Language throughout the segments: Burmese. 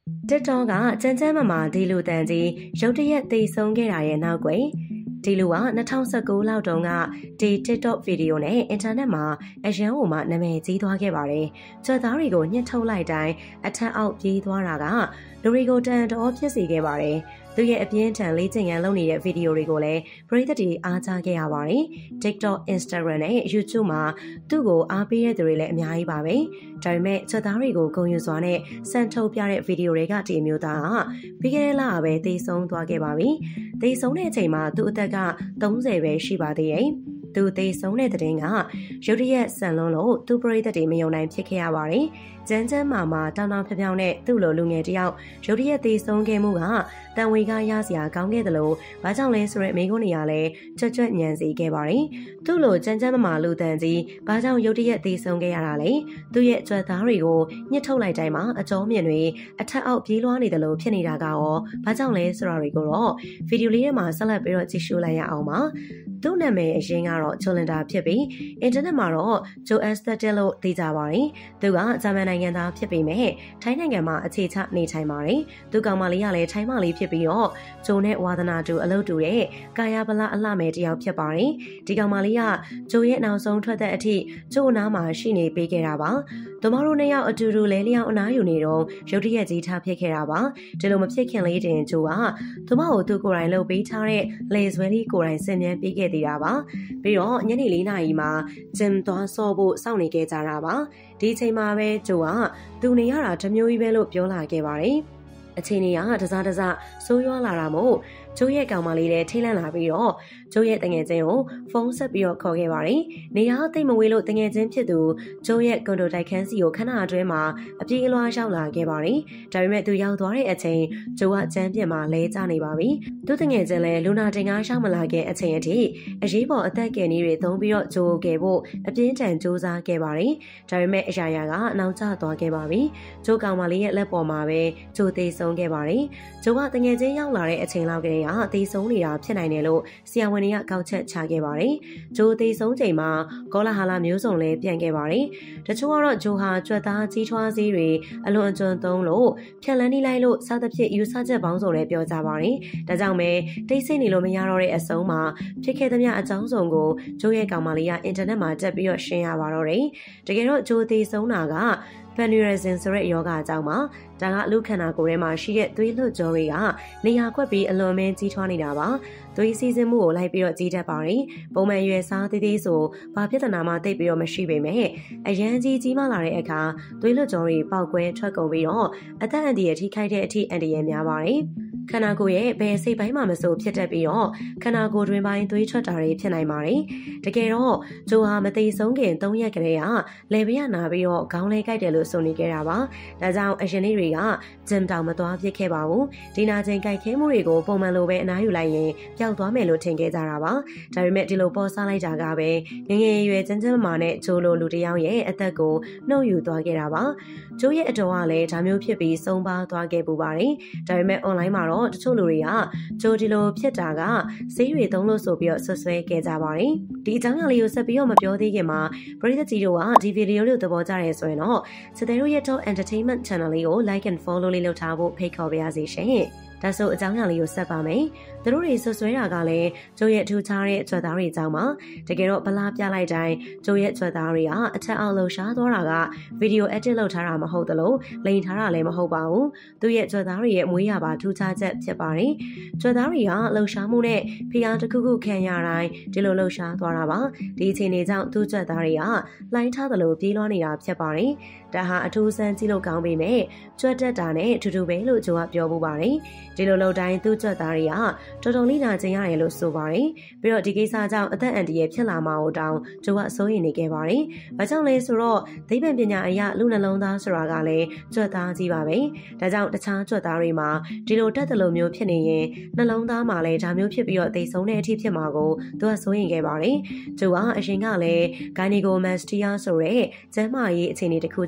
TikTok ကကြမ်းကြမ်းမာဒီလူတန်ကြီးရုတ်တရက်သေဆုံးခဲ့တာရဲ့နောက်ကွယ်ဒီလူက2019လောက်တုန်းကဒီ TikTok ဗီဒီယိုနဲ့အင်တာနက်မှာအရန်ဟိုမှနာမည်ကြီးသွားခဲ့ပါတယ်။ကြွက်သားတွေကိုညှစ်ထုတ်လိုက်တိုင်းအထက်အောက်ပြေးသွားတာကလူတွေကိုတန်တော်ဖြစ်စေခဲ့ပါတယ်။သူရဲ့အပြင်းထန်လေ့ကျင့်ခန်းလုပ်နေတဲ့ဗီဒီယိုတွေကိုလည်းပရိသတ်တွေအားချခဲ့ရပါတယ်။ TikTok, Instagram နဲ့ YouTube မှာသူ့ကိုအားပေးတဲ့သူတွေလည်းအများကြီးပါပဲ။ဒါပေမဲ့ကြွက်သားတွေကိုဂုဏ်ယူစွာနဲ့စံထုတ်ပြတဲ့ဗီဒီယိုတွေကဒီအမျိုးသားကပြီးခဲ့တဲ့လကပဲသေဆုံးသွားခဲ့ပါပြီ။သေဆုံးတဲ့အချိန်မှာသူ့အသက်က30ပဲရှိပါသေးတယ်။သူသေဆုံးတဲ့တဲ့င်းကရုတ်တရက်ဆန်လွန်းလို့သူ့ပရိသတ်တွေမယုံနိုင်ဖြစ်ခဲ့ရပါတယ်။ကျန်းမာတောင်းဖြောင်နဲ့သူ့လိုလူငယ်တယောက်ရုတ်တရက်သေဆုံးခဲ့မှုကတန်ဝေကရစရာကောင်းခဲ့တယ်လို့ဘာကြောင့်လဲဆိုရဲမိကုန်းနေရလဲကြွညံစီခဲ့ပါတယ်။သူ့လိုကျန်းမာလူတန်ကြီးဘာကြောင့်ရုတ်တရက်သေဆုံးခဲ့ရတာလဲ။သူ့ရဲ့ကြွက်သားတွေကိုညှစ်ထုတ်လိုက်တိုင်းမှာအကြောမြင့်တွေအထက်အောက်ပြေးလွှားနေတယ်လို့ဖြစ်နေတာကရောဘာကြောင့်လဲဆိုတာတွေကိုတော့ဗီဒီယိုလေးထဲမှာဆက်လက်ပြီးတော့ကြည့်ရှုလိုက်ရအောင်ပါ။သူ့နာမည်အရင်းကတော့ဂျိုလန်ဒါဖြစ်ပြီးအင်တာနက်မှာတော့ဂျိုအက်စတက်လို့သိကြပါတယ်။သူကဂျာမန်နိုင်ငံသားဖြစ်ပေမဲ့ထိုင်းနိုင်ငံမှာအခြေချနေထိုင်ပါတယ်။သူကောင်မလေးကလည်းထိုင်းမလေးဖြစ်ပြီးတော့ဂျိုနဲ့ဝါသနာတူအလုပ်တူတဲ့ကာယဗလာအလှမယ်တယောက်ဖြစ်ပါတယ်။ဒီကောင်မလေးကဂျိုရဲ့နောက်ဆုံးထွက်တဲ့အထိဂျိုအနားမှာရှိနေပေးခဲ့တာပါ။သူမတို့နှစ်ယောက်အတူတူလဲလျောင်းအနားယူနေတော့ရုတ်တရက်ကြီးထားဖြစ်ခဲ့တာပါ။ဒီလိုမဖြစ်ခင်လေးတင်ဂျိုကသူမကိုသူကိုယ်တိုင်လှုပ်ပေးထားတဲ့လေဆွဲလေးကိုယ်တိုင်ဆင်မြန်းပေးခဲ့သေးတာပါ။ပြီးတော့ညနေ4 နာရီမှာဂျင်သွားဆော့ဖို့စောင့်နေခဲ့ကြတာပါ။ဒီအချိန်မှာပဲဂျိုကသူနေရတာတမျိုးကြီးပဲလို့ပြောလာခဲ့ပါတယ်။အချိန်ကြီးကတစားဆိုးရွားလာတာမို့ကျိုးရဲ့ကောင်မလေးလည်းထိတ်လန့်လာပြီးတော့ကျိုးရဲ့တငယ်ချင်းကိုဖုန်းဆက်ပြီးတော့ခေါ်ခဲ့ပါတယ်။နေရာသိမ့်မဝေးလို့တငယ်ချင်းဖြစ်သူကျိုးရဲ့ကွန်ဒိုတိုက်ခန်းစီကိုခဏအတွင်းမှာအပြေးအလွှားရောက်လာခဲ့ပါတယ်။ဒါပေမဲ့သူရောက်သွားတဲ့အချိန်ကျိုးကကျန်းပြစ်မှာလဲကျနေပါပြီ။သူတငယ်ချင်းလည်းလူနာတင်ကားရှောက်မလာခင်အချိန်အထိအရေးပေါ်အသက်ကယ်နည်းတွေသုံးပြီးတော့ကျိုးကယ်ဖို့အပြင်းထန်စူးစမ်းခဲ့ပါတယ်။ဒါပေမဲ့အရာရာကနောက်ကျသွားခဲ့ပါပြီ။ကျိုးကောင်မလေးရဲ့လက်ပေါ်မှာပဲကျိုးသေးဆုံးခဲ့ပါတယ်။ကျိုးကတငယ်ချင်းရောက်လာတဲ့အချိန်လောက်ကလေးကသေဆုံးနေတာဖြစ်နိုင်တယ်လို့ဆရာဝန်တွေကကောက်ချက်ချခဲ့ပါတယ်။ဂျိုသေဆုံးချိန်မှာကောလာဟာလာမျိုးစုံလည်းပြန်ခဲ့ပါတယ်။တချို့ကတော့ဂျိုဟာကြွက်သားကြီးထွားစေးတွေအလွန်အကျွံသုံးလို့ဖြက်လန်းနေလိုက်လို့စသဖြင့်ယူဆချက်ပေါင်းစုံလည်းပြောကြပါတယ်။ဒါကြောင့်ပဲတိတ်ဆိတ်နေလို့မရတော့တဲ့အဆုံးမှာဖြစ်ခဲ့သမျှအကြောင်းစုံကိုဂျိုရဲ့ကောင်မလေးကအင်တာနက်မှာတက်ပြီးတော့ရှင်းရပါတော့တယ်။တကယ်တော့ဂျိုသေဆုံးတာကAneurysm ဆိုတဲ့ယောဂအကြောင်းမှာဒါကလူခန္ဓာကိုယ်ထဲမှာရှိတဲ့သွေးလွှတ်ကြောတွေကနေရာကွက်ပြီးအလွန်မင်းကြီးထွားနေတာပါသွေးစီးဆင်းမှုကိုလိုက်ပြီးတော့ကြီးတတ်ပါတယ်ပုံမှန်ရွယ်စားသေးသေးဆိုဘာပြဿနာမှသိပ်ပြီးတော့မရှိပေမဲ့အရန်ကြီးမားလာတဲ့အခါသွေးလွှတ်ကြောတွေပေါက်ကွဲထွက်ကုန်ပြီးတော့အသက်အန္တရာယ်ထိခိုက်တဲ့အထိအန္တရာယ်များပါတယ်ခန္ဓာကိုယ်ရဲ့ဘယ်စိတ်ပိုင်းမှာမဆိုဖြစ်တတ်ပြီးတော့ခန္ဓာကိုယ်တွင်ပိုင်းသွေးထွက်တာတွေဖြစ်နိုင်ပါတယ်။တကယ်တော့ဂျိုဟာမသိဆုံးခင်3 ရက်ကလေးကလေပြရနာပြီးတော့ခေါင်းလဲကြိုက်တယ်လို့ဆိုနေခဲ့တာပါ။ဒါကြောင့်အရင်နေ့တွေကဂျင်တောင်မသွားဖြစ်ခဲ့ပါဘူး။ဒီနာချိန်ကြိုက်ခဲမှုတွေကိုပုံမှန်လိုပဲအနားယူလိုက်ရင်ပျောက်သွားမယ်လို့ထင်ခဲ့ကြတာပါ။ဒါပေမဲ့ဒီလိုပေါ်စားလိုက်တာကပဲငငယ်ရွယ်ကျန်းမာနဲ့ဂျိုလိုလူတစ်ယောက်ရဲ့အသက်ကိုနှုတ်ယူသွားခဲ့တာပါ။ဂျိုရဲ့အတော်ကလည်းဒါမျိုးဖြစ်ပြီးဆုံးပါသွားခဲ့ပူပါတယ်။ဒါပေမဲ့ online မှာတော့တချို့လူတွေကဂျိုဒီလိုဖြစ်တာကဆေးရွေသုံးလို့ဆိုပြီးတော့ဆွဆွဲခဲ့ကြပါတယ်။ဒီအကြောင်းအရာလေးကိုဆက်ပြီးတော့မပြောသေးခင်မှာပရိသတ်ကြီးတို့ကဒီဗီဒီယိုလေးကိုသဘောကျရဲဆိုရင်တော့စတဲ့တို့ရဲ့ Top Entertainment Channel လေးကို Like and Follow လေးလုပ်ထားဖို့ဖိတ်ခေါ်ပါရစေရှင်။ဒါဆိုအကြောင်းအရာလေးကိုဆက်ပါမယ်။သူတို့တွေဆွဆွဲတာကလည်းဂျိုရဲ့ထူခြားတဲ့ကြွက်သားတွေအကြောင်းပါ။တကယ်တော့ဗလာပြလိုက်တိုင်းဂျိုရဲ့ကြွက်သားတွေကအထက်အောက်လှရှားသွားတာကဗီဒီယို edit လုပ်ထားတာမဟုတ်သလိုလိန်ထားတာလည်းမဟုတ်ပါဘူး။သူရဲ့ကြွက်သားတွေရဲ့မွေးရပါထူခြားချက်ဖြစ်ပါတယ်။ကြွက်သားတွေကလှရှားမှုနဲ့ဖိအားတစ်ခုခုခံရတိုင်းဒီလိုလှရှားသွားတာပါ။ဒီအချိန်လေးကြောင့်သူ့ကြွက်သားတွေကလိုင်းထားသလိုပြေးလွှားနေတာဖြစ်ပါတယ်။ဒါဟာအထူးဆန်းကြည့်လို့ကောင်းပေမဲ့ကြွက်တက်တာနဲ့အတူတူပဲလို့ဂျိုကပြောမှုပါတယ်။ဒီလိုလုပ်တိုင်းသူ့ကြွက်သားတွေကတော်တော်လေးနာကျင်ရတယ်လို့ဆိုပါတယ်။ပြီးတော့ဒီကိစ္စကြောင့်အသက်အန္တရာယ်ဖြစ်လာမှာကိုတောင်ဂျိုကစိုးရိမ်နေခဲ့ပါတယ်။ဘာကြောင့်လဲဆိုတော့သိပ္ပံပညာအရလူနှလုံးသားဆိုတာကလည်းကြွက်သားကြီးပါပဲ။ဒါကြောင့်တခြားကြွက်သားတွေမှာဒီလိုတက်တယ်လို့မျိုးဖြစ်နေရင်နှလုံးသားမှာလည်းဒါမျိုးဖြစ်ပြီးတော့သိဆုံးတဲ့အထိဖြစ်မှာကိုသူကစိုးရိမ်ခဲ့ပါတယ်။ဂျိုကအရင်ကလည်း gynecomastia ဆိုတဲ့ကျန်းမာရေးအခြေအနေတစ်ခုကြောင့်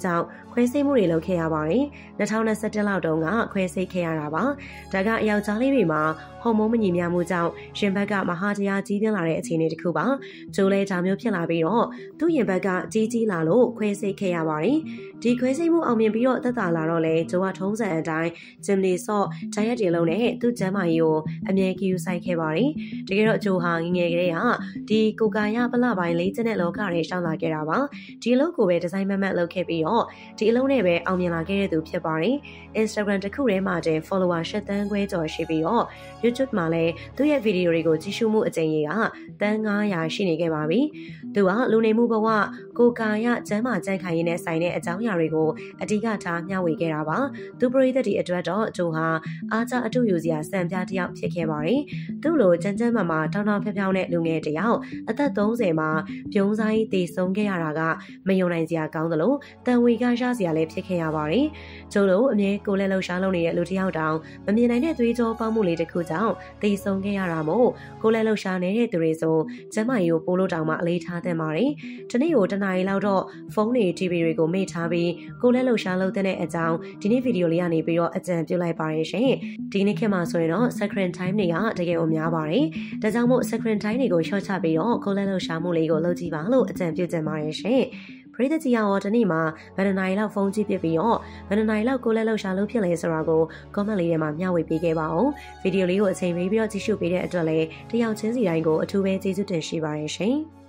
ခွဲစိတ်မှုတွေလုပ်ခဲ့ရပါတယ်။2021လောက်တုန်းကခွဲစိတ်ခဲ့ရတာပါ။ဒါကယောက်ျားလေးတွေမှာဟော်မုန်းမညီမျှမှုကြောင့်ရင်ဘတ်ကမဟာတရားကြီးပြင်းလာတဲ့အခြေအနေတစ်ခုပါ။ကျိုးလဲဒါမျိုးဖြစ်လာပြီးတော့သူ့ရင်ဘတ်ကကြီးလာလို့ခွဲစိတ်ခဲ့ရပါတယ်။ဒီခွဲစိတ်မှုအောင်မြင်ပြီးတော့သက်သာလာတော့လေကျိုးကထုံးစံအတိုင်းဂျင်လီဆော့ဂျိုင်ရက်တွေလုံးနဲ့သူ့ကျမ်းမာရေးကိုအမြဲဂရုစိုက်ခဲ့ပါတယ်။တကယ်တော့ကျိုးဟာငယ်ကလေးကဒီကိုကာယပလပိုင်းလေးကျတဲ့လောကတွေရှောင်လာခဲ့တာပါ။ဒီအလုပ်ကိုပဲဒီဇိုင်းမတ်လုပ်ခဲ့ပြီးတော့ဒီအလုပ်နဲ့ပဲအောင်မြင်လာခဲ့တဲ့သူဖြစ်ပါတယ်။ Instagram တစ်ခုထဲမှာတင် follower 8 သန်းခွဲကျော်ရှိပြီးတော့ YouTube မှာလည်းသူ့ရဲ့ဗီဒီယိုတွေကိုကြည့်ရှုမှုအကြိမ်ရေကတန်း900ရှိနေခဲ့ပါပြီ။သူကလူနေမှုဘဝကိုကာယကျမ်းမာကြံ့ခိုင်ရေးနဲ့ဆိုင်တဲ့အကြောင်းအရာတွေကိုအဓိကထားမျှဝေခဲ့တာပါ။သူပရိသတ်တွေအတွက်တော့ကျိုးဟာအားကျအတူယူစရာစံပြတစ်ယောက်ဖြစ်ခဲ့ပါတယ်။သူ့လိုကျန်းမာတောင်းတောင်းဖြောင်းတဲ့လူငယ်တစ်ယောက်အသက်30မှာပြုံးစားတည်ဆုံးခဲ့ရတာကမယုံနိုင်စရာကောင်းသလိုတန်ဝေကရစရာလည်းဖြစ်ခဲ့ရပါတယ်။ကျိုးလိုအမြဲကိုလည်းလှုပ်ရှားလုပ်နေတဲ့လူတစ်ယောက်တောင်မမြင်နိုင်တဲ့သွေးကြောပေါက်မှုလေးတစ်ခုကြောင့်တည်ဆုံးခဲ့ရတာမို့ကိုလည်းလှုပ်ရှားနေတဲ့သူတွေဆိုကျမကြီးကိုပိုးလို့တောင်မှအလေးထားသင့်ပါတယ်။ဒီနေ့ကိုတနားရီလောက်တော့ဖုန်းတွေ TV တွေကိုမေ့ထားပြီးကိုလည်းလှုပ်ရှားလုပ်တဲ့အကြောင်းဒီနေ့ဗီဒီယိုလေးကနေပြီးတော့အကြံပြုလိုက်ပါရရှင်။ဒီနေ့ခေတ်မှာဆိုရင်တော့ screen time တွေကတကယ်ကိုများပါတယ်။ဒါကြောင့်မို့ screen time တွေကိုရှော့ချပြီးတော့ကိုလည်းလှုပ်ရှားမှုလေးကိုလုပ်ကြည့်ပါလို့အကြံပြုချင်ပါတယ်ရှင်။ပရိသတ်ကြီးရောဒီနေ့မှာဘယ်နှနာရီလောက်ဖုန်းကြည့်ပြပြီးတော့ဘယ်နှနာရီလောက်ကိုလည်းလှုပ်ရှားလုပ်ဖြစ်လဲဆိုတာကို comment လေးထဲမှာမျှဝေပေးခဲ့ပါဦး။ဗီဒီယိုလေးကိုအချိန်ပေးပြီးတော့ကြည့်ရှုပေးတဲ့အတွက်လည်းတယောက်ချင်းစီတိုင်းကိုအထူးပဲကျေးဇူးတင်ရှိပါတယ်ရှင်။